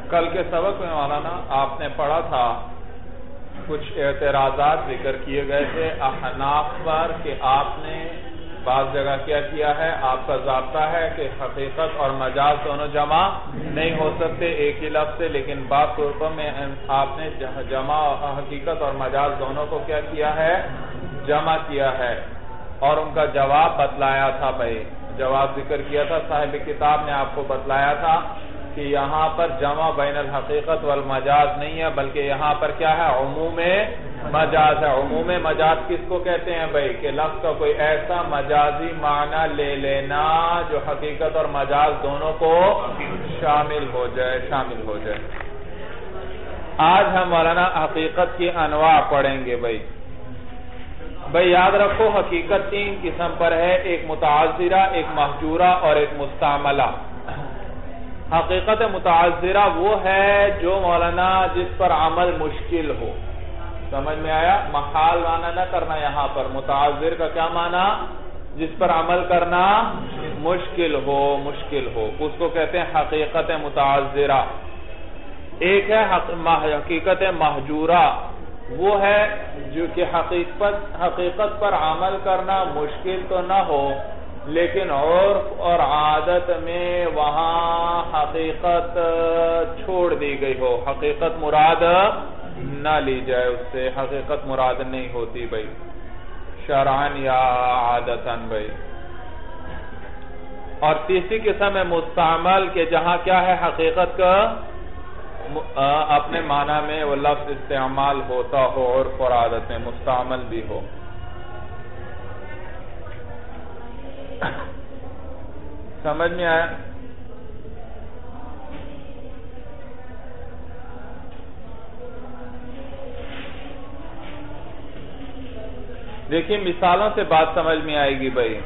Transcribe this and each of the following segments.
کل کے سبق میں مولانا آپ نے پڑھا تھا کچھ اعتراضات ذکر کیے گئے تھے احناف پر کہ آپ نے بعض جگہ کیا کیا ہے، آپ کا ضابطہ ہے کہ حقیقت اور مجاز دونوں جمع نہیں ہو سکتے ایک ہی لفظ سے، لیکن بعض صورتوں میں آپ نے جمع حقیقت اور مجاز دونوں کو کیا کیا ہے، جمع کیا ہے، اور ان کا جواب بتلایا تھا بھائی، جواب ذکر کیا تھا صاحب کتاب نے آپ کو بتلایا تھا کہ یہاں پر جمع بین الحقیقت والمجاز نہیں ہے، بلکہ یہاں پر کیا ہے، عموم مجاز ہے۔ عموم مجاز کس کو کہتے ہیں بھائی؟ کہ لفظ کا کوئی ایسا مجازی معنی لے لینا جو حقیقت اور مجاز دونوں کو شامل ہو جائے۔ آج ہم مولانا حقیقت کی انواع پڑھیں گے بھائی۔ یاد رکھو حقیقت تین قسم پر ہے، ایک متعذرہ، ایک محجورہ اور ایک مستعملہ۔ حقیقت متعذرہ وہ ہے جو مولانا جس پر عمل مشکل ہو، سمجھ میں آیا؟ محال معنی نہ کرنا یہاں پر، متعذر کا کیا معنی؟ جس پر عمل کرنا مشکل ہو، اس کو کہتے ہیں حقیقت متعذرہ۔ ایک ہے حقیقت محجورہ، وہ ہے جو کہ حقیقت پر عمل کرنا مشکل تو نہ ہو لیکن عرف اور عادت میں وہاں حقیقت چھوڑ دی گئی ہو، حقیقت مراد نہ لی جائے، اس سے حقیقت مراد نہیں ہوتی بھائی، شرعاً یا عادتاً بھائی۔ اور تیسری قسم ہے مستعمل، کہ جہاں کیا ہے، حقیقت کا اپنے معنی میں وہ لفظ استعمال ہوتا ہو عرف اور عادت میں، مستعمل بھی ہو۔ سمجھ میں آیا؟ دیکھیں مثالوں سے بات سمجھ میں آئے گی بھائی۔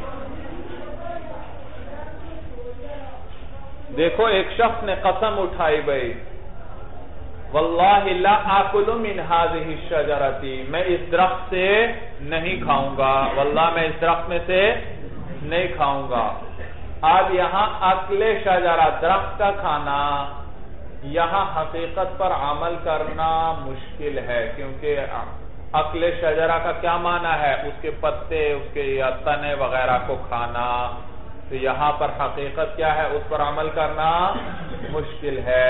دیکھو ایک شخص نے قسم اٹھائی بھائی، واللہ لا آکل من هذه الشجرة، میں اس درخت سے نہیں کھاؤں گا، واللہ میں اس درخت میں سے نہیں کھاؤں گا۔ اب یہاں اکل شجرہ درخت کا کھانا، یہاں حقیقت پر عمل کرنا مشکل ہے، کیونکہ اکل شجرہ کا کیا معنی ہے؟ اس کے پتے، اس کے یا تنے وغیرہ کو کھانا، تو یہاں پر حقیقت کیا ہے، اس پر عمل کرنا مشکل ہے۔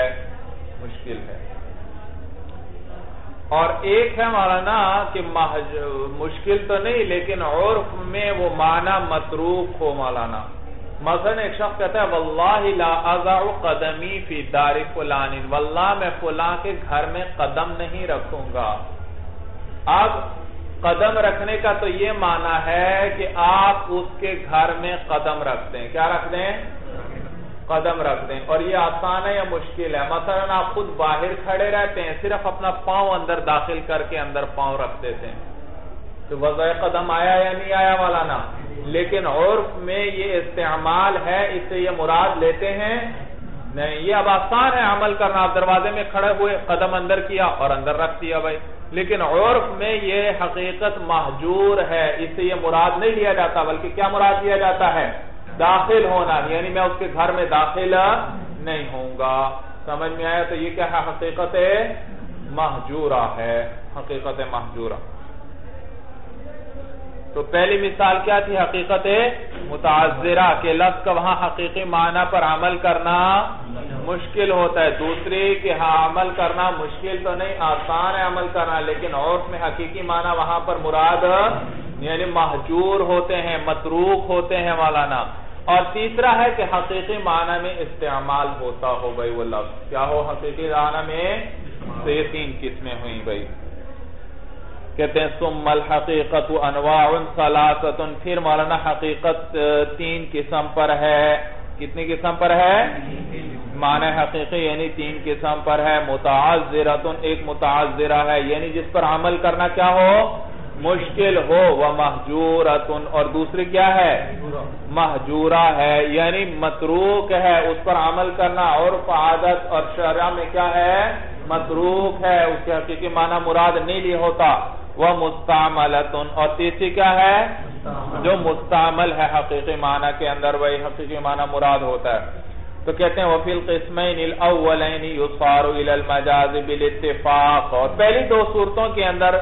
اور ایک ہے مولانا کہ مشکل تو نہیں لیکن عرف میں وہ معنی متروک ہو مولانا۔ مثلا ایک شخص کہتا ہے واللہ لا اضع قدمی فی دار فلان، واللہ میں فلاں کے گھر میں قدم نہیں رکھوں گا۔ اب قدم رکھنے کا تو یہ معنی ہے کہ آپ اس کے گھر میں قدم رکھ دیں، کیا رکھ دیں؟ قدم رکھ دیں۔ اور یہ آسان ہے یا مشکل ہے؟ مثلا آپ خود باہر کھڑے رہتے ہیں، صرف اپنا پاؤں اندر داخل کر کے اندر پاؤں رکھ دیتے ہیں، تو وضع قدم آیا یا نہیں آیا مولانا؟ لیکن عرف میں یہ استعمال ہے، اس سے یہ مراد لیتے ہیں نہیں، یہ اب آسان ہے عمل کرنا، آپ دروازے میں کھڑے ہوئے قدم اندر کیا اور اندر رکھ دیا بھائی، لیکن عرف میں یہ حقیقت محجور ہے، اس سے یہ مراد نہیں لیا جاتا، بلکہ کیا مراد لیا جاتا ہے؟ داخل ہونا، یعنی میں اس کے گھر میں داخل نہیں ہوں گا۔ سمجھ میں آیا؟ تو یہ کیا ہے؟ حقیقت محجورہ ہے، حقیقت محجورہ۔ تو پہلی مثال کیا تھی؟ حقیقت متعذرہ، کہ لفظ کا وہاں حقیقی معنی پر عمل کرنا مشکل ہوتا ہے۔ دوسری کہ ہاں عمل کرنا مشکل تو نہیں، آسان ہے عمل کرنا، لیکن عرف میں حقیقی معنی وہاں پر مراد یعنی محجور ہوتے ہیں، متروک ہوتے ہیں مولانا۔ اور تیسرا ہے کہ حقیقی معنی میں استعمال ہوتا ہو بھائی، وہ لفظ کیا ہو؟ حقیقی معنی میں۔ تو یہ تین قسمیں ہوئیں بھائی۔ کہتے ہیں ثم الحقیقت انواع ثلاثۃ، پھر مولانا حقیقت تین قسم پر ہے۔ کتنی قسم پر ہے؟ معنی حقیقی یعنی تین قسم پر ہے۔ متعذرۃ، ایک متعذرہ ہے یعنی جس پر عمل کرنا کیا ہو؟ مشکل ہو۔ ومحجورۃ، اور دوسری کیا ہے؟ محجورہ ہے یعنی متروک ہے، اس پر عمل کرنا عرف عادت اور شرع میں کیا ہے؟ متروک ہے، اس کے حقیقی معنی مراد نہیں لی ہوتا۔ ومستعملۃ، اور تیسری کیا ہے؟ جو مستعمل ہے حقیقی معنی کے اندر، وہی حقیقی معنی مراد ہوتا ہے۔ تو کہتے ہیں وَفِي الْقِسْمَيْنِ الْأَوَّلَيْنِ يُصَارُ إِلَى الْمَجَازِ بِالْاتِّفَاقِ، اور پہلی دو صورتوں کے اندر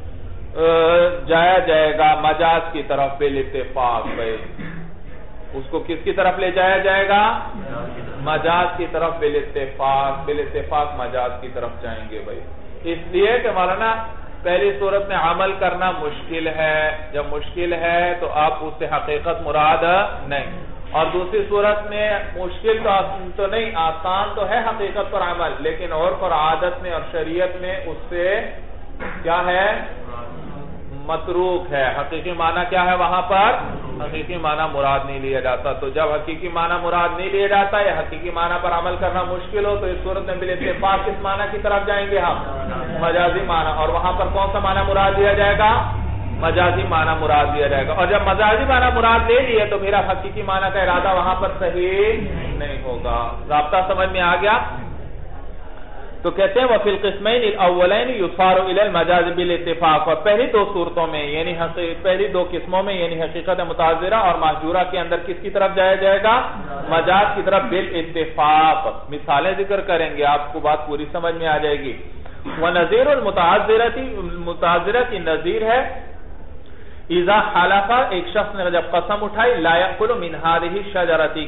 جایا جائے گا مجاز کی طرف بالاتفاق، اس کو کس کی طرف لے جایا جائے گا؟ مجاز کی طرف بالاتفاق مجاز کی طرف جائیں گے بھائی، اس لیے کہ مولانا پہلی صورت میں عمل کرنا مشکل ہے، جب مشکل ہے تو آپ اس سے حقیقت مراد نہیں، اور دوسری صورت میں مشکل تو نہیں، آسان تو ہے حقیقت پر عمل، لیکن عرف اور عادت میں اور شریعت میں اس سے کیا ہے؟ متروک ہے، حقیقی معنی کیا ہے وہاں پر؟ حقیقی معنی مراد نہیں لیا جاتا، تو جب حقیقی معنی مراد نہیں لیا جاتا یا حقیقی معنی پر عمل کرنا مشکل ہو تو اس صورت میں بالاتفاق کس معنی کی طرف جائیں گے ہم؟ مجازی معنی، اور وہاں پر کون سا معنی مراد لیا جائے گا؟ مجازی معنی مراد لیا جائے گا، اور جب مجازی معنی مراد لے لیے تو میرا حقیقی معنی کا ارادہ وہاں پر صحیح نہیں ہوگا۔ رابطہ سمجھ میں آ گیا؟ تو کہتے ہیں وَفِي الْقِسْمَيْنِ الْأَوَّلَيْنِ يُصَارُ إِلَى الْمَجَازِ بِالْاتِّفَاقِ، اور پہلی دو صورتوں میں یعنی پہلی دو قسموں میں یعنی حقیقت متعذرہ اور محجورہ کے اندر کس کی طرف جایا جائے گا؟ مجاز کی طرف بالاتفاق۔ مثالیں ذکر کریں گے، آپ کو بات پوری سمجھ میں آ جائے گی۔ وَنَظِيرُ الْمُتَعَذِّرَةِ کی نظیر ہے اذا حلف، ایک شخص نے جب قسم اٹھائی لا يأكل من هذه الشجرة،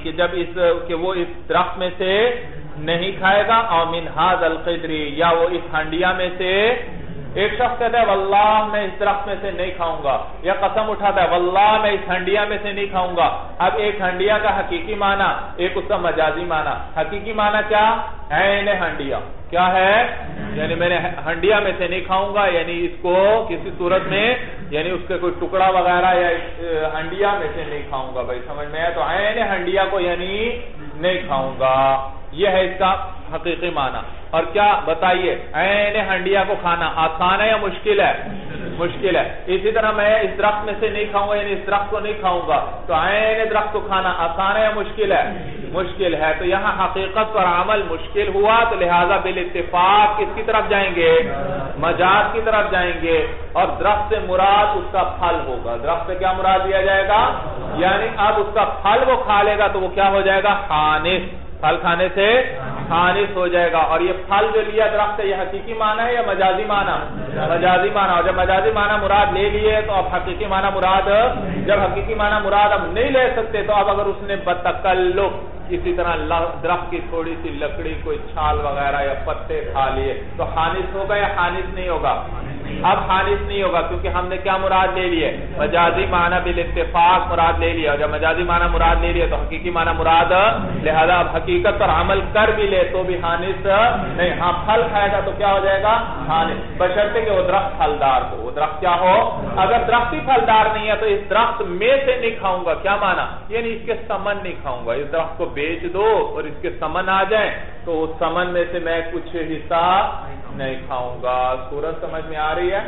کہ وہ اس درخت میں سے نہیں کھائے گا، اور من هذا القدر، یا وہ اس ہنڈیا میں سے، ایک شخص کہتا ہے واللہ میں اس درخت میں سے نہیں کھاؤں گا، یا قسم اٹھاتا ہے واللہ میں اس ہنڈیا میں سے نہیں کھاؤں گا۔ اب ایک ہنڈیا کا حقیقی معنی، ایک اس کا مجازی معنی۔ حقیقی معنی کیا؟ عین ہنڈیا کیا ہے؟ یعنی میں نے ہنڈیا میں سے نہیں کھاؤں گا، یعنی اس کو کسی صورت میں یعنی اس کے کوئی ٹکڑا وغیرہ یا ہنڈیا میں سے نہیں کھاؤں گا بھائی، سمجھ میں ہے؟ تو عین ہنڈیا کو یعنی نہیں کھاؤں گا، یہ ہے اس کا حقیقی معنی۔ اور کیا بتائیے، عین ہنڈیا کو کھانا آسان ہے یا مشکل ہے؟ مشکل ہے۔ اسی طرح میں اس درخت میں سے نہیں کھاؤں گا، یعنی اس درخت کو نہیں کھاؤں گا، تو عین درخت کو کھانا آسان ہے یا مشکل ہے؟ مشکل ہے۔ تو یہاں حقیقت پر عمل مشکل ہوا، تو لہذا بالاتفاق کس کی طرف جائیں گے؟ مجاز کی طرف جائیں گے، اور درخت سے مراد اس کا پھل ہوگا۔ درخت سے کیا مراد لیا جائے گا؟ یعنی اب اس کا پھل وہ کھا لے گا تو وہ کیا ہو جائے گا؟ خانس، پھل کھانے سے خانس ہو جائے گا۔ اور یہ پھل جو لیا درخت سے، یہ حقیقی معنی ہے یا مجازی معنی؟ مجازی معنی۔ اور جب مجازی معنی مراد لے لیے تو اب حقیقی معنی مراد، جب حقیقی معنی مراد اب نہیں لے سکتے تو اب اگر اس نے بتکلف اسی طرح درخت کی تھوڑی سی لکڑی، کوئی چھال وغیرہ یا پتے کھا لیے تو خانس ہوگا یا خانس نہیں ہوگا؟ اب خانس نہیں ہوگا، کیونکہ ہم نے کیا مراد لے لیے؟ مجازی معنی بالاتفاق مراد لے لیا، اور جب مجازی معنی مراد لے لیا تو حقیقی معنی مراد، لہذا اب حقیقت پر عمل کر بھی لے تو بھی خانس نہیں۔ ہاں پھل کھائے گا تو کیا ہو جائے گا؟ خانس، بشرطے کہ وہ درخت پھلدار ہو۔ وہ درخت کیا ہو؟ اگر درخت ہی پھلدار نہیں ہے تو اس درخت میں سے نہیں کھاؤں گا، کیا معنی؟ یعنی اس کے سمن نہیں کھاؤں گا، اس درخت کو بیچ دو اور اس کے سمن آ جائیں تو اس سمن میں سے میں کچھ حصہ نہیں کھاؤں گا۔ صورت سمجھ میں آ رہی ہے؟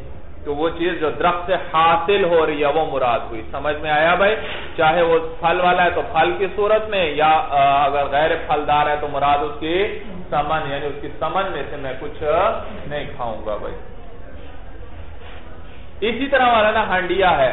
تو وہ چیز جو درخت سے حاصل ہو رہی ہے وہ مراد ہوئی، سمجھ میں آیا بھائی؟ چاہے وہ پھل والا ہے تو پھل کی صورت میں، یا اگر غیر پھلدار ہے تو مراد اس کی سمن، یعنی اس کی سمن میں سے میں کچھ نہیں کھاؤں گا بھائی۔ اسی طرح والا نا ہنڈیا ہے،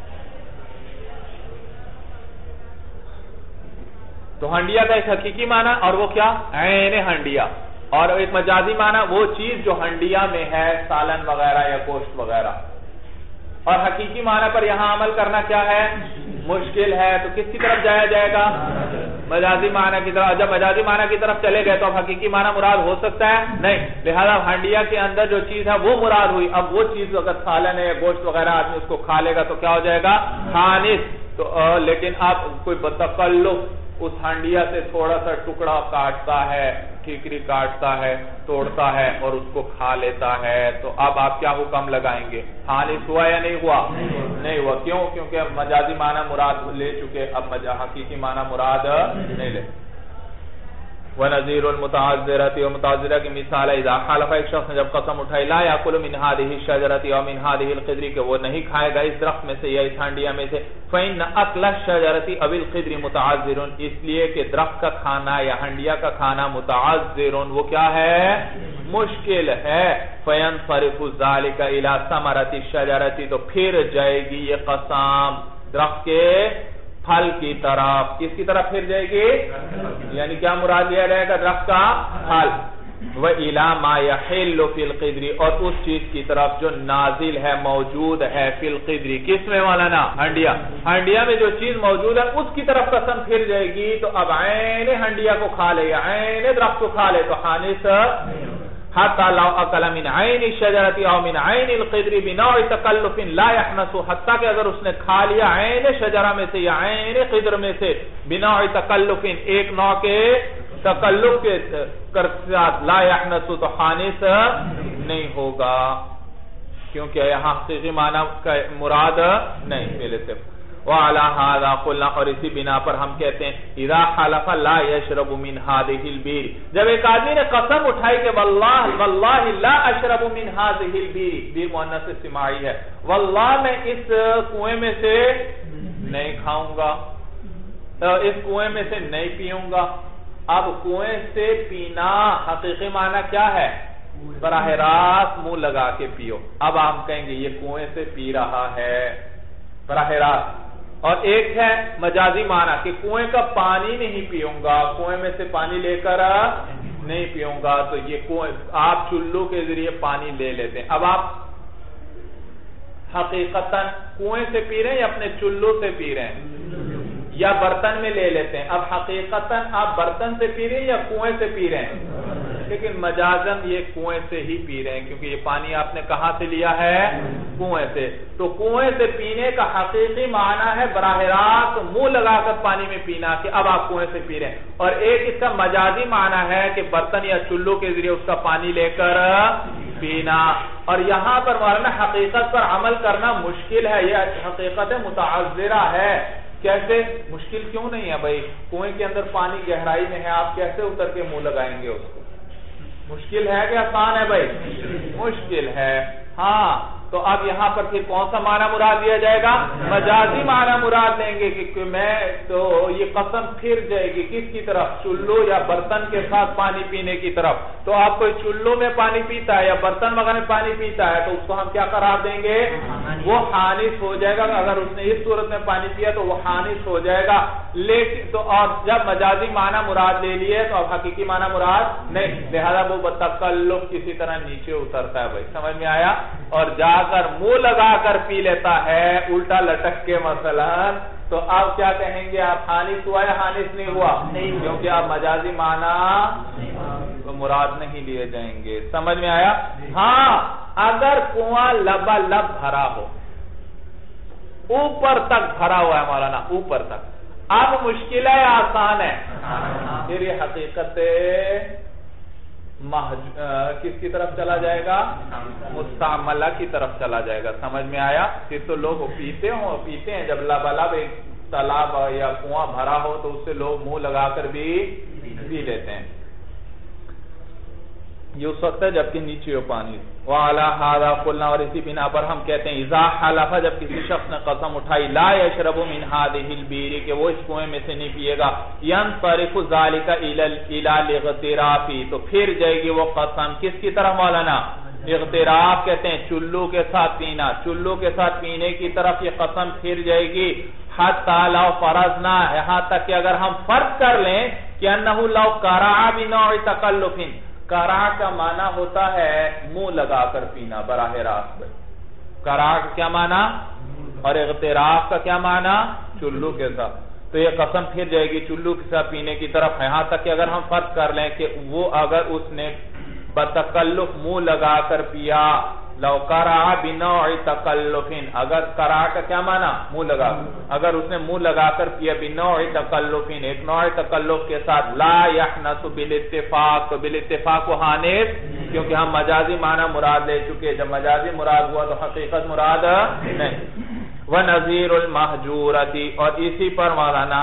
تو ہنڈیا کا ایک حقیقی معنی اور وہ کیا؟ عین ہنڈیا، اور ایک مجازی معنی وہ چیز جو ہنڈیا میں ہے، سالن وغیرہ یا گوشت وغیرہ۔ اور حقیقی معنی پر یہاں عمل کرنا کیا ہے؟ مشکل ہے، تو کس کی طرف جایا جائے گا؟ مجازی معنی کی طرف۔ جب مجازی معنی کی طرف چلے گئے تو اب حقیقی معنی مراد ہو سکتا ہے؟ نہیں، لہذا ہنڈیا کے اندر جو چیز ہے وہ مراد ہوئی۔ اب وہ چیز اگر سالن ہے یا گوشت وغیرہ آدمی اس کو کھا لے گا تو کیا ہو جائے گا؟ خانس۔ تو لیکن اب کوئی بتکلف اس ہنڈیا سے تھوڑا سا ٹکڑا کاٹتا ہے، ٹھیکری کاٹتا ہے، توڑتا ہے اور اس کو کھا لیتا ہے، تو اب آپ کیا حکم لگائیں گے؟ خالص ہوا یا نہیں ہوا؟ نہیں ہوا۔ کیوں؟ کیونکہ مجازی معنی مراد لے چکے، اب حقیقی معنی مراد نہیں لے۔ وَنَظِيرُ الْمُتَعَذِّرَةِ، اور متعذرہ کی مثال ہے اذا حلف، ایک شخص نے جب قسم اٹھائی لا يأكل من هذه الشجرة او من هذه القدر، کہ وہ نہیں کھائے گا اس درخت میں سے یا اس ہنڈیا میں سے، فإن أكل الشجرة او القدر متعذر، اس لیے کہ درخت کا کھانا یا ہنڈیا کا کھانا متعذر، وہ کیا ہے؟ مشکل ہے۔ فينصرف ذلك إلى ثمرة الشجرة، تو پھر جائے گی یہ قسم درخت کے پھل کی طرف. کس کی طرف پھر جائے گی؟ یعنی کیا مراد لیا جائے گا؟ درخت کا پھل. وَإِلَى مَا يَحِلُّ فِي الْقِدْرِ اور اس چیز کی طرف جو نازل ہے موجود ہے فی القدری. کس میں مولانا؟ ہنڈیا. ہنڈیا میں جو چیز موجود ہے اس کی طرف قسم پھر جائے گی تو اب عین ہنڈیا کو کھا لے یا عین درخت کو کھا لے تو حانث. حَتَّى لَوْ أَكَلَ مِنْ عَيْنِ الشَّجَرَةِ أَوْ مِنْ عَيْنِ الْقِدْرِ بِنَوْعِ تَكَلُّفٍ لَا يَحْنَثُ حتیٰ کہ اگر اس نے کھا لیا عین شجرہ میں سے یا عین قدر میں سے بِنَوْعِ تَكَلُّفٍ ایک نوع کے تکلف کے ساتھ لا یحنث تو حانث نہیں ہوگا کیونکہ یہاں حقیقی معنی کا مراد نہیں پہلے سے. وعلى هذا قلنا اور اسی بنا پر ہم کہتے ہیں اذا حلف لا يشرب من هذه البئر جب ایک آدمی نے قسم اٹھائی کہ واللہ لا اشرب من هذه البئر بئر مؤنث سماعی ہے واللہ میں اس کنویں میں سے نہیں کھاؤں گا اس کنویں میں سے نہیں پیوں گا. اب کنویں سے پینا حقیقی معنی کیا ہے؟ براہ راست منہ لگا کے پیو. اب ہم کہیں گے یہ کنویں سے پی رہا ہے براہ راست. اور ایک ہے مجازی معنی کہ کنویں کا پانی نہیں پیوں گا کنویں میں سے پانی لے کر نہیں پیوں گا تو یہ کنویں آپ چلو کے ذریعے پانی لے لیتے ہیں. اب آپ حقیقتاً کنویں سے پی رہے ہیں یا اپنے چلو سے پی رہے ہیں یا برتن میں لے لیتے ہیں. اب حقیقتاً آپ برتن سے پی رہے ہیں یا کنویں سے پی رہے ہیں لیکن مجازن یہ کنویں سے ہی پی رہے ہیں کیونکہ یہ پانی آپ نے کہاں سے لیا ہے؟ کنویں سے. تو کنویں سے پینے کا حقیقی معنی ہے براہ راست منہ لگا کر پانی میں پینا کہ اب آپ کنویں سے پی رہے ہیں. اور ایک اس کا مجازی معنی ہے کہ برتن یا چلو کے ذریعے اس کا پانی لے کر پینا. اور یہاں پر مولانا حقیقت پر عمل کرنا مشکل ہے. یہ حقیقت متعذرہ ہے. کیسے مشکل کیوں نہیں ہے بھائی؟ کنویں کے اندر پانی گہرائی میں ہے آپ کیسے اتر کے منہ لگائیں گے اس کو؟ مشکل ہے کہ آسان ہے بھائی؟ مشکل ہے. ہاں تو اب یہاں پر پھر کون سا معنی مراد لیا جائے گا؟ مجازی معنی مراد لیں گے کہ میں تو یہ قسم پھر جائے گی کس کی طرف؟ چلو یا برتن کے ساتھ پانی پینے کی طرف. تو آپ کوئی چلو میں پانی پیتا ہے یا برتن وغیرہ میں پانی پیتا ہے تو اس کو ہم کیا قرار دیں گے؟ وہ حانث ہو جائے گا. اگر اس نے اس صورت میں پانی پیا تو وہ حانث ہو جائے گا. لیکن تو اور جب مجازی معنی مراد لے لیے تو اب حقیقی معنی مراد نہیں. لہذا وہ بتکلف کسی طرح نیچے اترتا ہے بھائی. سمجھ میں آیا؟ اور جا کر منہ لگا کر پی لیتا ہے الٹا لٹک کے مثلا تو آپ کیا کہیں گے؟ آپ حانث ہوا یا حانث نہیں ہوا؟ کیونکہ آپ مجازی معنی مراد نہیں لیے جائیں گے. سمجھ میں آیا؟ ہاں اگر کنواں لبالب بھرا ہو اوپر تک بھرا ہوا ہے مولانا اوپر تک اب مشکل ہے آسان ہے؟ پھر یہ حقیقت کس کی طرف چلا جائے گا؟ مستعملہ کی طرف چلا جائے گا. سمجھ میں آیا؟ پھر تو لوگ پیتے ہیں جب لبالب ایک تالاب یا کنواں بھرا ہو تو اس سے لوگ منہ لگا کر بھی پی لیتے ہیں. یہ اس وقت ہے جبکہ نیچے ہو پانی. وَعَلَى هَذَا قُلْنَا اور اسی بنا پر ہم کہتے ہیں اذا حلف جب کسی شخص نے قسم اٹھائی لا يشرب من هذه البئر کہ وہ اس کنویں میں سے نہیں پیے گا ينصرف ذلك الى الاغتراف تو پھر جائے گی وہ قسم کس کی طرف مولانا؟ اغتراف کہتے ہیں چلو کے ساتھ پینا. چلو کے ساتھ پینے کی طرف یہ قسم پھر جائے گی. حتی لو فرضنا یہاں تک کہ اگر ہم فرض کر لیں کہ انه لو قرع بنوع تکلف. قرع کا معنی ہوتا ہے منہ لگا کر پینا براہ راست. قرع کا کیا معنی اور اغتراف کا کیا معنی؟ چلو کے ساتھ. تو یہ قسم پھر جائے گی چلو کے ساتھ پینے کی طرف. یہاں تک کہ اگر ہم فرض کر لیں کہ وہ اگر اس نے بتکلف منہ لگا کر پیا لو قرع بنوع تکلف اگر قرع کا کیا معنی؟ منہ لگا. اگر اس نے منہ لگا کر پیا بنوع تکلف ایک نوع تکلف کے ساتھ لا یحنث بالاتفاق تو بالاتفاق وہ حانث کیونکہ ہم مجازی معنی مراد لے چکے. جب مجازی مراد ہوا تو حقیقت مراد نہیں. وَنَظِيرُ الْمَحْجُورَةِ اور اسی پر مولانا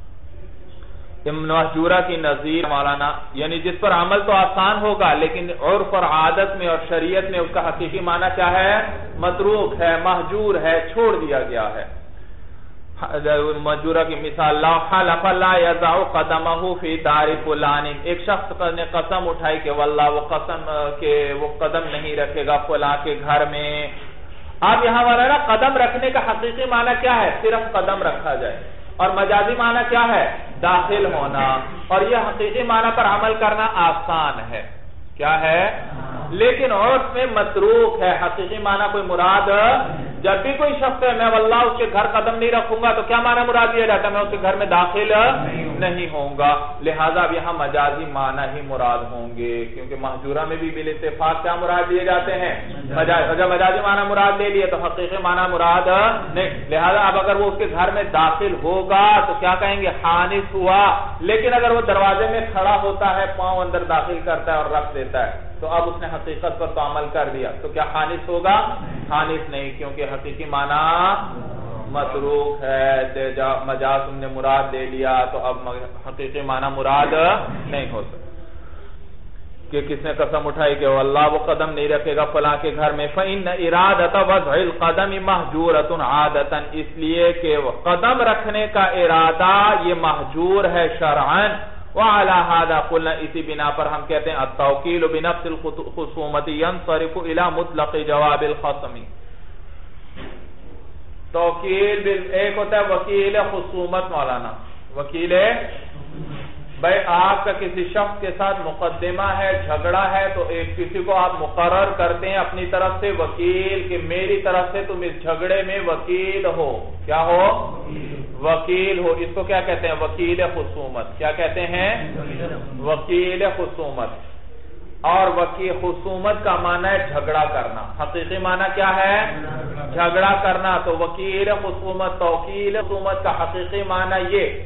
محجورہ کی نظیر مولانا یعنی جس پر عمل تو آسان ہوگا لیکن عرف اور عادت میں اور شریعت میں اس کا حقیقی معنی کیا ہے؟ متروک ہے محجور ہے چھوڑ دیا گیا ہے. محجورہ کی مثال لا حلف لا يضع قدمه في دار فلان ایک شخص نے قسم اٹھائی کہ واللہ وہ قسم کہ وہ قدم نہیں رکھے گا فلاں کے گھر میں. اب یہاں والا قدم رکھنے کا حقیقی معنی کیا ہے؟ صرف قدم رکھا جائے اور مجازی معنی کیا ہے؟ داخل ہونا. اور یہ حقیقی معنی پر عمل کرنا آسان ہے. کیا ہے؟ لیکن عرف میں متروک ہے. حقیقی معنی کوئی مراد جب بھی کوئی شخص ہے میں واللہ اس کے گھر قدم نہیں رکھوں گا تو کیا معنی مراد لیا جاتا ہے؟ میں اس کے گھر میں داخل نہیں ہوں گا. لہذا اب یہاں مجازی معنی ہی مراد ہوں گے کیونکہ محجورہ میں بھی بالاتفاق کیا مراد لیے جاتے ہیں؟ مجازی معنی مراد لے لیے تو حقیقی معنی مراد نہیں. لہذا اب اگر وہ اس کے گھر میں داخل ہوگا تو کیا کہیں گے؟ حانس ہوا. لیکن اگر وہ دروازے میں کھڑا ہوتا ہے پاؤں اندر داخل کرتا ہے اور رکھ دیتا ہے تو اب اس نے حقیقت پر تو عمل کر دیا تو کیا حانس ہوگا؟ حانس نہیں کیونکہ حقیقی معنی متروک ہے. مجاز تم نے مراد لے لیا تو اب حقیقی معنی مراد نہیں ہو سکتا. کہ کس نے قسم اٹھائی کہ اللہ وہ قدم نہیں رکھے گا فلاں کے گھر میں. فَإِنَّ إِرَادَةَ وَضْعِ الْقَدَمِ مَحْجُورَةٌ عَادَةً اس لیے کہ قدم رکھنے کا ارادہ یہ محجور ہے شرعاً. وعلى هذا قلنا اسی بنا پر ہم کہتے ہیں التوکیل بنفس الخصومت ينصرف الى مطلق جواب الخصم. توکیل ایک ہوتا ہے وکیل خصومت. مولانا وکیل بھائی آپ کا کسی شخص کے ساتھ مقدمہ ہے جھگڑا ہے تو ایک کسی کو آپ مقرر کرتے ہیں اپنی طرف سے وکیل کہ میری طرف سے تم اس جھگڑے میں وکیل ہو. کیا ہو؟ وکیل ہو. اس کو کیا کہتے ہیں؟ وکیل خصومت. کیا کہتے ہیں؟ وکیل خصومت. اور وکیل خصومت کا معنی ہے جھگڑا کرنا. حقیقی معنی کیا ہے؟ جھگڑا کرنا. تو وکیل خصومت توکیل خصومت کا حقیقی معنی یہ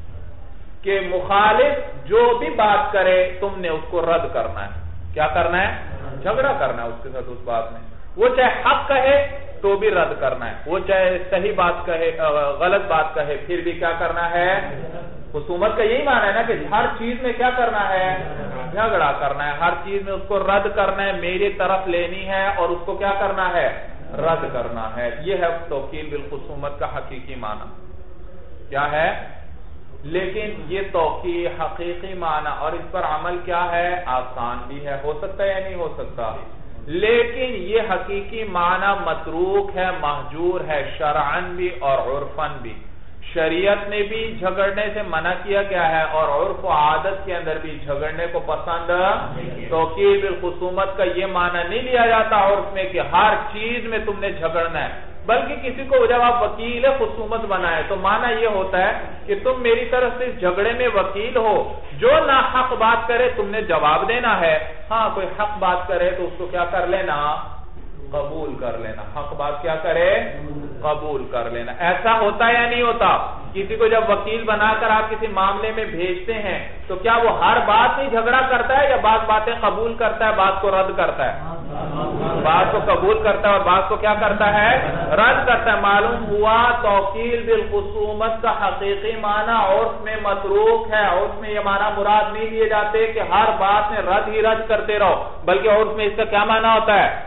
کہ مخالف جو بھی بات کرے تم نے اس کو رد کرنا ہے. کیا کرنا ہے؟ جھگڑا کرنا ہے اس کے ساتھ اس بات میں. وہ چاہے حق کہے تو بھی رد کرنا ہے, وہ چاہے صحیح بات کہے غلط بات کہے پھر بھی کیا کرنا ہے. خصومت کا یہی معنی ہے نا کہ ہر چیز میں کیا کرنا ہے, جھگڑا کرنا ہے, ہر چیز میں اس کو رد کرنا ہے, میری طرف لینی ہے اور اس کو کیا کرنا ہے, رد کرنا ہے. یہ ہے توکیل بالخصومت کا حقیقی معنی کیا ہے. لیکن یہ توکیل حقیقی معنی اور اس پر عمل کیا ہے, آسان بھی ہے, ہو سکتا ہے یا نہیں ہو سکتا, لیکن یہ حقیقی معنی متروک ہے, محجور ہے, شرعاً بھی اور عرفاً بھی. شریعت نے بھی جھگڑنے سے منع کیا گیا ہے اور عرف و عادت کے اندر بھی جھگڑنے کو پسند. توکیل بالخصومت کا یہ معنی نہیں لیا جاتا عرف میں کہ ہر چیز میں تم نے جھگڑنا ہے, بلکہ کسی کو جب آپ وکیل خصومت بنائے تو معنی یہ ہوتا ہے کہ تم میری طرف سے اس جھگڑے میں وکیل ہو, جو ناحق بات کرے تم نے جواب دینا ہے. ہاں کوئی حق بات کرے تو اس کو کیا کر لینا, قبول کر لینا. حق بات کیا کرے, قبول کر لینا. ایسا ہوتا ہے یا نہیں ہوتا, کسی کو جب وکیل بنا کر آپ کسی معاملے میں بھیجتے ہیں تو کیا وہ ہر بات میں جھگڑا کرتا ہے یا بعض باتیں قبول کرتا ہے بعض کو رد کرتا ہے, بعض کو قبول کرتا ہے اور بعض کو کیا کرتا ہے, رد کرتا ہے. معلوم ہوا توکیل بالخصومت کا حقیقی معنی عرف میں متروک ہے. عرف میں یہ معنی مراد نہیں لیے جاتے کہ ہر بات میں رد ہی رد کرتے رہو, بلکہ عرف میں اس کا کیا معنی ہوتا ہے,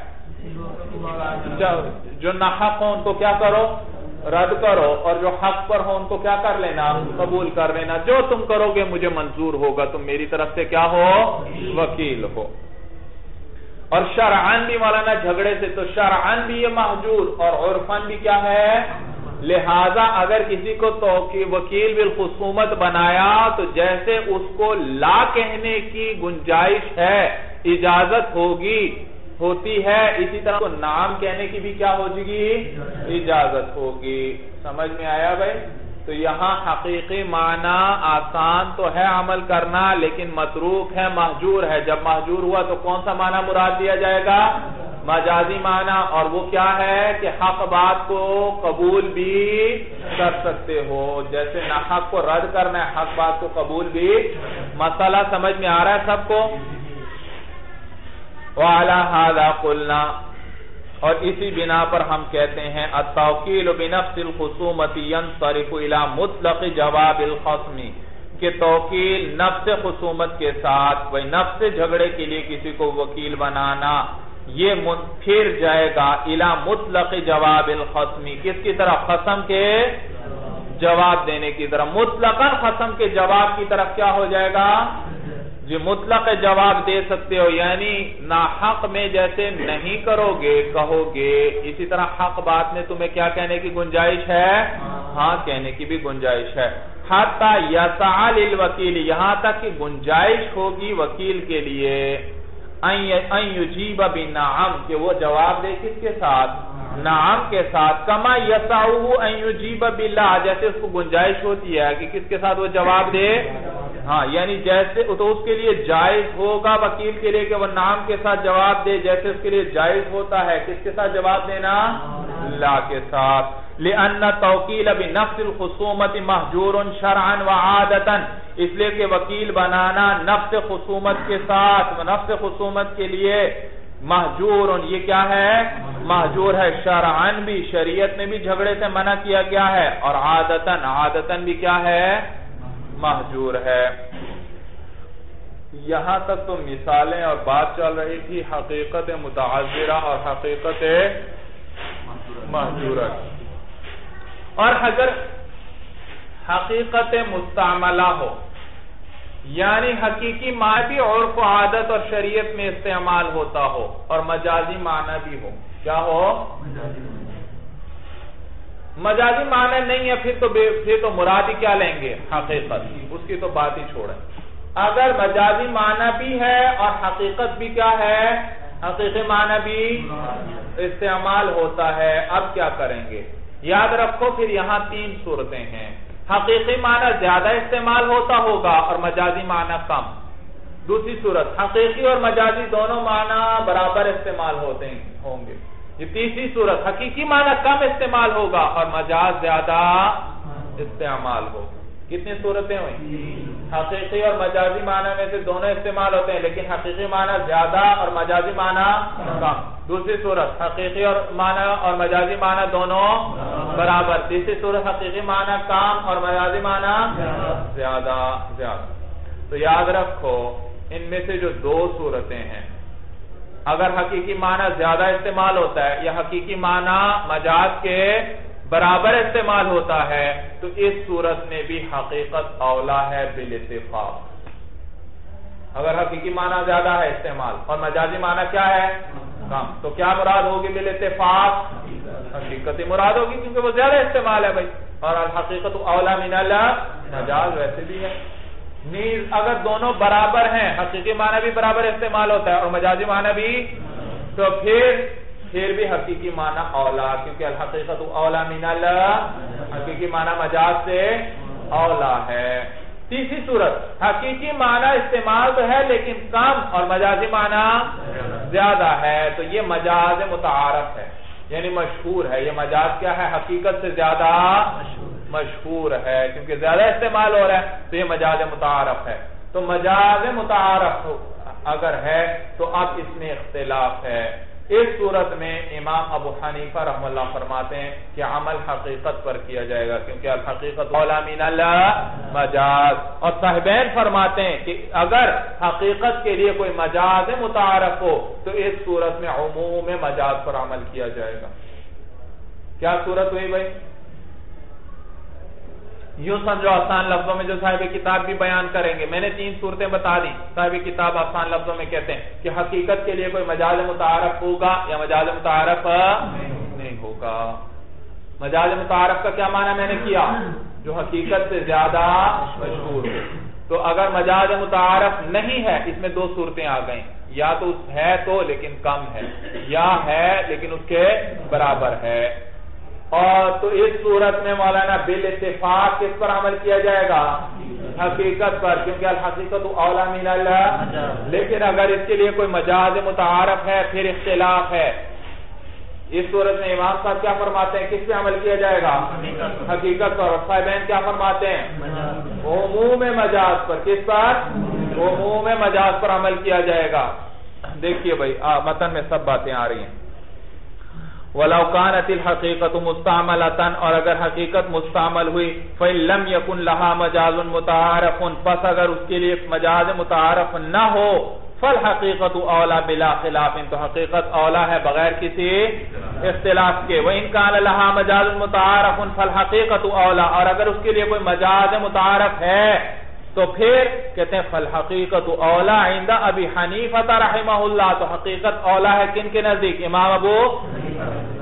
جو ناحق ہو ان کو کیا کرو, رد کرو, اور جو حق پر ہو ان کو کیا کر لینا, قبول کر لینا. جو تم کرو گے مجھے منظور ہوگا, تم میری طرف سے کیا ہو, وکیل ہو. اور شرعاً بھی مولانا جھگڑے سے, تو شرعاً بھی یہ محجور اور عرفاً بھی کیا ہے. لہذا اگر کسی کو وکیل بالخصومت بنایا تو جیسے اس کو لا کہنے کی گنجائش ہے, اجازت ہوتی ہے, اسی طرح نام کہنے کی بھی کیا ہوگی, اجازت ہوگی. سمجھ میں آیا بھائی. تو یہاں حقیقی معنی آسان تو ہے عمل کرنا لیکن متروک ہے, محجور ہے. جب محجور ہوا تو کون سا معنی مراد دیا جائے گا, مجازی معنی. اور وہ کیا ہے کہ حق بات کو قبول بھی کر سکتے ہو, جیسے ناحق کو رد کرنا ہے حق بات کو قبول بھی. مسئلہ سمجھ میں آ رہا ہے سب کو. وعلى هذا قلنا, اور اسی بنا پر ہم کہتے ہیں التوکیل بنفس الخصومت ينصرف الى مطلق جواب الخصم, کہ توکیل نفس خصومت کے ساتھ وہی نفس جھگڑے کے لیے کسی کو وکیل بنانا یہ پھر جائے گا الى مطلق جواب الخصم, کس کی طرف, خصم کے جواب دینے کی طرف. مطلقاً خصم کے جواب کی طرف کیا ہو جائے گا, جی مطلق جواب دے سکتے ہو, یعنی ناحق میں جیسے نہیں کرو گے کہو گے, اسی طرح حق بات میں تمہیں کیا کہنے کی گنجائش ہے, ہاں کہنے کی بھی گنجائش ہے. حتی یسع للوکیل، یہاں تک کہ گنجائش ہوگی وکیل کے لیے ان یجیب بنعم، کہ وہ جواب دے کس کے ساتھ؟ نعم کے ساتھ. کما یسعہ ان یجیب باللہ، جیسے اس کو گنجائش ہوتی ہے کہ کس کے ساتھ وہ جواب دے. ہاں یعنی جیسے تو اس کے لیے جائز ہوگا وکیل کے لیے کہ وہ نعم کے ساتھ جواب دے، جیسے اس کے لیے جائز ہوتا ہے کس کے ساتھ جواب دینا؟ لا کے ساتھ. لأن توکیل بنفس الخصومت محجور شرعا وعادتا، اس لیے کہ وکیل بنانا نفس خصومت کے ساتھ، نفس خصومت کے لیے محجور، یہ کیا ہے؟ محجور ہے. شرعاً بھی، شریعت میں بھی جھگڑے سے منع کیا گیا ہے، اور عادتاً بھی کیا ہے؟ محجور ہے. یہاں تک تو مثالیں اور بات چل رہی تھی حقیقت متعذرہ اور حقیقت محجورہ. اور اگر حقیقت مستعملہ ہو، یعنی حقیقی معنی بھی عرف و عادت اور شریعت میں استعمال ہوتا ہو اور مجازی معنی بھی ہو، کیا ہو؟ مجازی معنی نہیں ہے پھر تو مرادی کیا لیں گے؟ حقیقت، اس کی تو بات ہی چھوڑیں. اگر مجازی معنی بھی ہے اور حقیقت بھی کیا ہے؟ حقیقی معنی بھی استعمال ہوتا ہے، اب کیا کریں گے؟ یاد رکھو پھر یہاں 3 صورتیں ہیں. حقیقی معنی زیادہ استعمال ہوتا ہوگا اور مجازی معنی کم. دوسری صورت، حقیقی اور مجازی دونوں معنی برابر استعمال ہوتے ہوں گے. یہ تیسری صورت، حقیقی معنی کم استعمال ہوگا اور مجاز زیادہ استعمال ہوگا. کتنی صورتیں ہوئی؟ حقیقی اور مجازی معنی میں سے دونوں استعمال ہوتے ہیں، لیکن حقیقی معنی زیادہ اور مجازی معنی کم. دوسری صورت، حقیقی اور معنی اور مجازی معنی دونوں برابر. تیسری صورت، حقیقی معنی کم اور مجازی معنی زیادہ. تو یاد رکھو ان میں سے جو 2 صورتیں ہیں، اگر حقیقی معنی زیادہ استعمال ہوتا ہے یا حقیقی معنی مجاز کے برابر استعمال ہوتا ہے، تو اس صورت میں بھی حقیقت اولا ہے بالاتفاق. اگر حقیقی معنی زیادہ ہے استعمال اور مجازی معنی کیا ہے؟ کم، تو کیا مراد ہوگی بالاتفاق؟ حقیقت مراد ہوگی، کیونکہ وہ زیادہ استعمال ہے بھائی. اور الحقیقت اولا من المجاز ویسے بھی ہے. نیز اگر دونوں برابر ہیں، حقیقی معنی بھی برابر استعمال ہوتا ہے اور مجازی معنی بھی، تو پھر بھی حقیقی معنی اولا، کیونکہ الحقیقت اولا من حقیقی معنی مجاز سے اولا ہے. تیسری صورت، حقیقی معنی استعمال تو ہے لیکن کم اور مجازی معنی زیادہ ہے، تو یہ مجاز متعارف ہے، یعنی مشہور ہے. یہ مجاز کیا ہے؟ حقیقت سے زیادہ مشہور ہے، کیونکہ زیادہ استعمال ہو رہا ہے، تو یہ مجاز متعارف ہے. تو مجاز متعارف اگر ہے تو اب اس میں اختلاف ہے. اس صورت میں امام ابو حنیفہ رحمہ اللہ فرماتے ہیں کہ عمل حقیقت پر کیا جائے گا، کیونکہ الحقیقت اولا من المجاز. اور صاحبین فرماتے ہیں کہ اگر حقیقت کے لیے کوئی مجاز متعارف ہو تو اس صورت میں عموم مجاز پر عمل کیا جائے گا. کیا صورت ہوئی بھائی؟ یوں سمجھو آسان لفظوں میں جو صاحب کتاب بھی بیان کریں گے. میں نے 3 صورتیں بتا دی. صاحب کتاب آسان لفظوں میں کہتے ہیں کہ حقیقت کے لیے کوئی مجاز متعارف ہوگا یا مجاز متعارف نہیں ہوگا. مجاز متعارف کا کیا معنی میں نے کیا؟ جو حقیقت سے زیادہ مشہور ہو. تو اگر مجاز متعارف نہیں ہے، اس میں 2 صورتیں آ گئیں، یا تو ہے تو لیکن کم ہے، یا ہے لیکن اس کے برابر ہے. اور تو اس صورت میں مولانا بالاتفاق کس پر عمل کیا جائے گا؟ حقیقت پر، کیونکہ الحقیقت اولا من اللہ. لیکن اگر اس کے لیے کوئی مجاز متعارف ہے پھر اختلاف ہے. اس صورت میں امام صاحب کیا فرماتے ہیں؟ کس پہ عمل کیا جائے گا؟ حقیقت پر. اور صاحبین کیا فرماتے ہیں؟ عموم مجاز پر. کس پر؟ عموم مجاز پر عمل کیا جائے گا. دیکھیے بھائی متن میں سب باتیں آ رہی ہیں. وَلَوْ كَانَتِ الْحَقِيقَةُ مُسْتَعْمَلَةً، اور اگر حقیقت مستعمل ہوئی فَإِن لَمْ يَكُنْ لَهَا مَجَازٌ مُتَعَارَفٌ، پس اگر اس کے لیے مجاز متعارف نہ ہو فَالْحَقِيقَةُ أَوْلَى بِلَا خِلَافٍ، تو حقیقت اولا ہے بغیر کسی اختلاف کے. وَإِن كَانَ لَهَا مَجَازٌ مُتَعَارَفٌ فَالْحَقِيقَةُ أَوْلَى، اور اگر اس کے لیے کوئی مجاز متعارف ہے تو پھر کہتے ہیں فَالْحَقِيقَةُ أَوْلَى عِنْدَ أَبِي حَنِيفَةَ رَحِمَهُ اللَّهُ، تو حقیقت اولا ہے کن کے نزدیک؟ امام ابو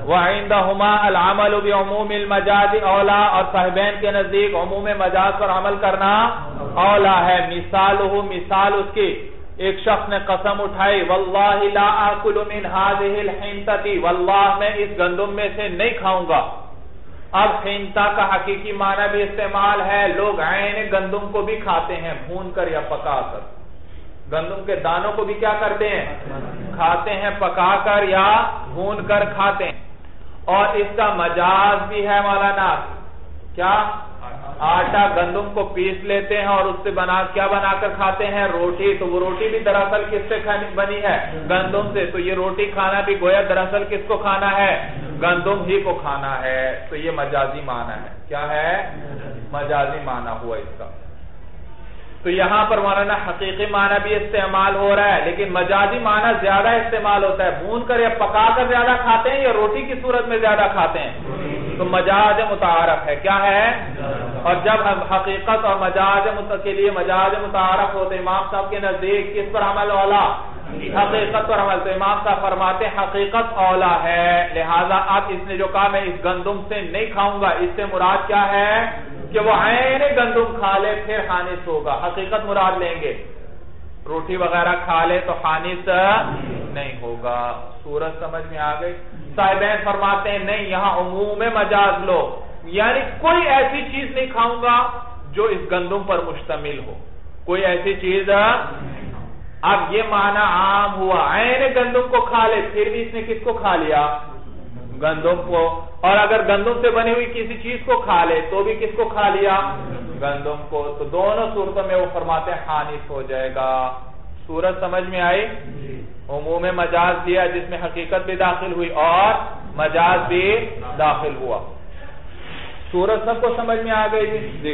وعندہما العمل بعموم المجاز اولا، اور صاحبین کے نزدیک عموم مجاز پر عمل کرنا اولا ہے۔ مثال اس کی، ایک شخص نے قسم اٹھائی واللہ لا آکل من هذه الحنطة، واللہ میں اس گندم میں سے نہیں کھاؤں گا۔ اب حنطہ کا حقیقی معنی بھی استعمال ہے، لوگ عین گندم کو بھی کھاتے ہیں بھون کر یا پکا کر، گندم کے دانوں کو بھی کیا کرتے ہیں؟ کھاتے ہیں پکا کر یا بھون کر کھاتے ہیں۔ اور اس کا مجاز بھی ہے مولانا، کیا؟ آٹا گندم کو پیس لیتے ہیں اور اس سے کیا بنا کر کھاتے ہیں؟ روٹی۔ تو وہ روٹی بھی دراصل کس سے بنی ہے؟ گندم سے۔ تو یہ روٹی کھانا بھی گویا دراصل کس کو کھانا ہے؟ گندم ہی کو کھانا ہے۔ تو یہ مجازی معنی ہے۔ کیا ہے؟ مجازی معنی ہوا اس کا۔ تو یہاں پر مولانا حقیقی معنی بھی استعمال ہو رہا ہے، لیکن مجازی معنی زیادہ استعمال ہوتا ہے۔ بھون کر یا پکا کر زیادہ کھاتے ہیں یا روٹی کی صورت میں زیادہ کھاتے ہیں؟ تو مجاز متعارف ہے۔ کیا ہے؟ اور جب حقیقت اور مجاز کے لیے مجاز متعارف ہوتے امام صاحب کے نزدیک کس پر عمل اولا؟ حقیقت پر عمل۔ تو امام صاحب فرماتے ہیں حقیقت اولا ہے، لہذا اب اس نے جو کہا میں اس گندم سے نہیں کھاؤں گا، اس سے مراد کیا ہے کہ وہ عین گندم کھا لے پھر حانث ہوگا۔ حقیقت مراد لیں گے، روٹی وغیرہ کھا لے تو حانث نہیں ہوگا۔ صورت سمجھ میں آ گئی؟ صاحبین فرماتے ہیں نہیں، یہاں عموم مجاز لو، یعنی کوئی ایسی چیز نہیں کھاؤں گا جو اس گندم پر مشتمل ہو، کوئی ایسی چیز۔ اب یہ معنی عام ہوا، عین گندم کو کھا لے، پھر بھی اس نے کس کو کھا لیا؟ گندم کو۔ اور اگر گندم سے بنی ہوئی کسی چیز کو کھا لے تو بھی کس کو کھا لیا؟ گندم کو۔ تو دونوں صورتوں میں وہ فرماتے ہیں حانث ہو جائے گا۔ صورت سمجھ میں آئی؟ عموم مجاز دیا جس میں حقیقت بھی داخل ہوئی اور مجاز بھی داخل ہوا۔ صورت سب کو سمجھ میں آ گئی جی؟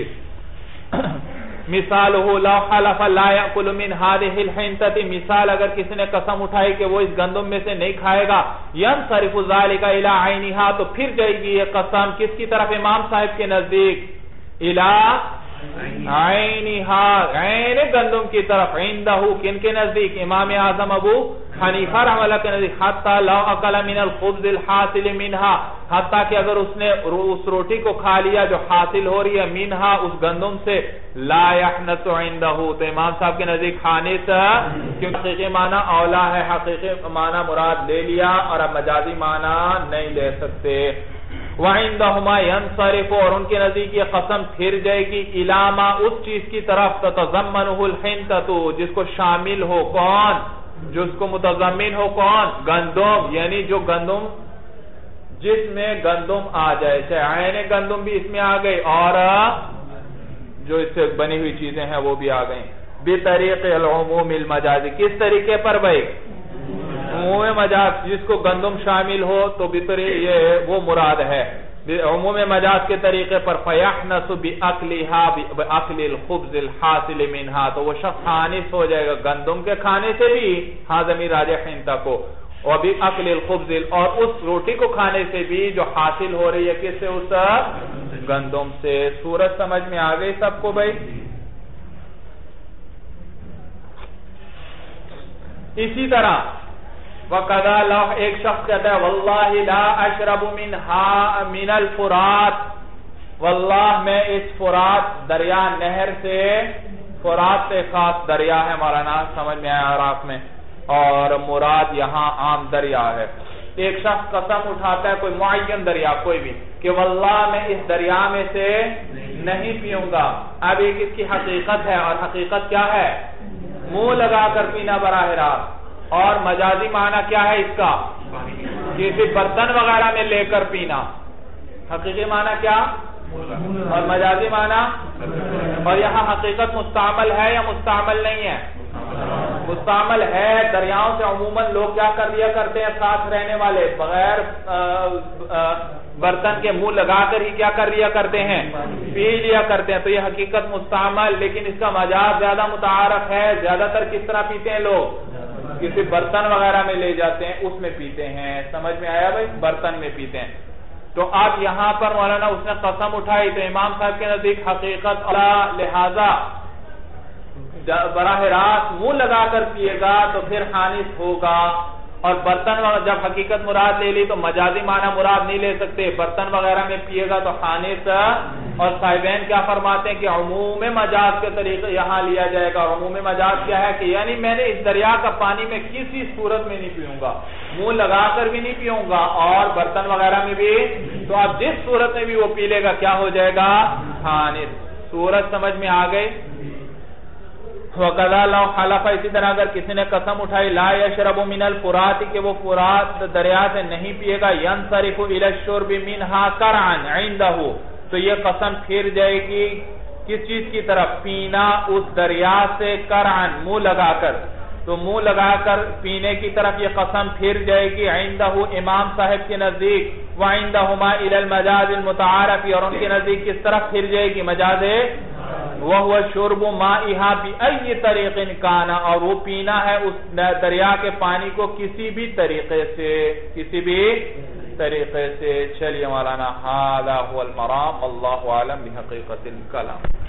مثالہ لو حلف لا یأکل من هذه الحنطة، مثال اگر کسی نے قسم اٹھائی کہ وہ اس گندم میں سے نہیں کھائے گا، ینصرف ذلك الى عینها، تو پھر جائے گی یہ قسم کس کی طرف؟ امام صاحب کے نزدیک الى عینها، عین گندم کی طرف، عندہ کن کے نزدیک؟ امام اعظم ابو حنیفہ رحمہ اللہ کے نزدیک، حتی لو اکل من الخبز الحاصل منها، حتیٰ کہ اگر اس نے اس روٹی کو کھا لیا جو حاصل ہو رہی ہے منها اس گندم سے، لا یحنث عندہ، تو امام صاحب کے نزدیک حانث، کیونکہ حقیقی معنی اولا ہے، حقیقی معنی مراد لے لیا اور اب مجازی معنی نہیں لے سکتے۔ وَعِنْدَهُمَا يَنْصَرِفُ، اور ان کے نزدیک یہ قسم پھر جائے گی اِلَامَا، اس چیز کی طرف تَتَضَمَّنُهُ الْحِنْطَةُ، جس کو شامل ہو کون؟ جس کو متضمن ہو کون؟ گندم، یعنی جو گندم جس میں گندم آ جائے، چاہے عین گندم بھی اس میں آ گئی اور جو اس سے بنی ہوئی چیزیں ہیں وہ بھی آ گئیں۔ بِطَرِيقِ الْعُمُومِ الْمَجَازِ، کس طریقے پر بھائی؟ عموم مجاز جس کو گندم شامل ہو تو یہ وہ مراد ہے عموم مجاز کے طریقے پر، فَيَحْنَسُ بِأَكْلِهَا بِأَكْلِ الْخُبْزِ الْحَاصِلِ مِنْهَا، تو وہ شخص حانث ہو جائے گا گندم کے کھانے سے بھی، حاضمی راجح حنطہ کو، اور بِأَكْلِ الْخُبْزِ، اور اس روٹی کو کھانے سے بھی جو حاصل ہو رہی ہے کس سے؟ اس گندم سے۔ صورت سمجھ میں آ گئی سب کو بھائی؟ اسی طرح وَقَذَا لَوْ، ایک شخص کہتا ہے وَاللَّهِ لَا أَشْرَبُ مِنَ الْفُرَاتِ، واللہ میں اس فرات دریا نہر سے، فرات سے خاص دریا ہے مولانا سمجھ میں آیا عراق میں، اور مراد یہاں عام دریا ہے۔ ایک شخص قسم اٹھاتا ہے کوئی معین دریا کوئی بھی کہ واللہ میں اس دریا میں سے نہیں پیوں گا۔ اب ایک اس کی حقیقت ہے، اور حقیقت کیا ہے؟ منہ لگا کر پینا براہ راست، اور مجازی معنی کیا ہے اس کا؟ کسی برتن وغیرہ میں لے کر پینا۔ حقیقی معنی کیا اور مجازی معنی؟ اور یہاں حقیقت مستعمل ہے یا مستعمل نہیں ہے؟ مستعمل ہے۔ دریاؤں سے عموماً لوگ کیا کر لیا کرتے ہیں؟ ساتھ رہنے والے بغیر برتن کے منہ لگا کر ہی کیا کر لیا کرتے ہیں؟ پی لیا کرتے ہیں۔ تو یہ حقیقت مستعمل، لیکن اس کا مجاز زیادہ متعارف ہے۔ زیادہ تر کس طرح پیتے ہیں لوگ؟ کسی برتن وغیرہ میں لے جاتے ہیں اس میں پیتے ہیں۔ سمجھ میں آیا بھائی؟ برتن میں پیتے ہیں۔ تو اب یہاں پر مولانا اس نے قسم اٹھائی تو امام صاحب کے نزدیک حقیقت لہذا براہ راست منہ لگا کر پیے گا تو پھر حانث ہوگا۔ اور برتن جب حقیقت مراد لے لی تو مجازی معنی مراد نہیں لے سکتے. برتن وغیرہ میں پیے گا تو خانص. اور صاحبین کیا فرماتے ہیں کہ عموم مجاز کے طریقے یہاں لیا جائے گا. عموم مجاز کیا ہے کہ یعنی میں نے اس دریا کا پانی میں کسی صورت میں نہیں پیوں گا, منہ لگا کر بھی نہیں پیوں گا, اور برتن وغیرہ میں بھی. تو آپ جس صورت میں بھی وہ پی لے گا کیا ہو جائے گا؟ خانص. صورت سمجھ میں آ گئی؟ وَقَذَا لَوْ حَلَفَ, اسی طرح اگر کسی نے قسم اٹھائی لا يَشْرَبُ مِنَ الْفُرَاتِ کہ وہ فرات دریا سے نہیں پیے گا, يَنْصَرِفُ إِلَى الشُّرْبِ مِنْهَا قَرْعًا عِنْدَهُ, تو یہ قسم پھر جائے گی کس چیز کی طرف؟ پینا اس دریا سے, قرعًا منہ لگا کر. تو منہ لگا کر پینے کی طرف یہ قسم پھر جائے گی عِنْدَهُ امام صاحب کے نزدیک, وَعِنْدَهُمَا إِلَى الْمَجَازِ الْمُتَعَارَفِ, اور ان کے نزدیک کس طرف پھر جائے گی؟ مجاز وَهُوَ شُرْبُ مَائِهَا بِأَيِّ طَرِيقٍ كَانَ, اور وہ پینا ہے اس دریا کے پانی کو کسی بھی طریقے سے, کسی بھی طریقے سے. چلیے مولانا, هذا هو المرام, واللہ اعلم بحقیقت الکلام.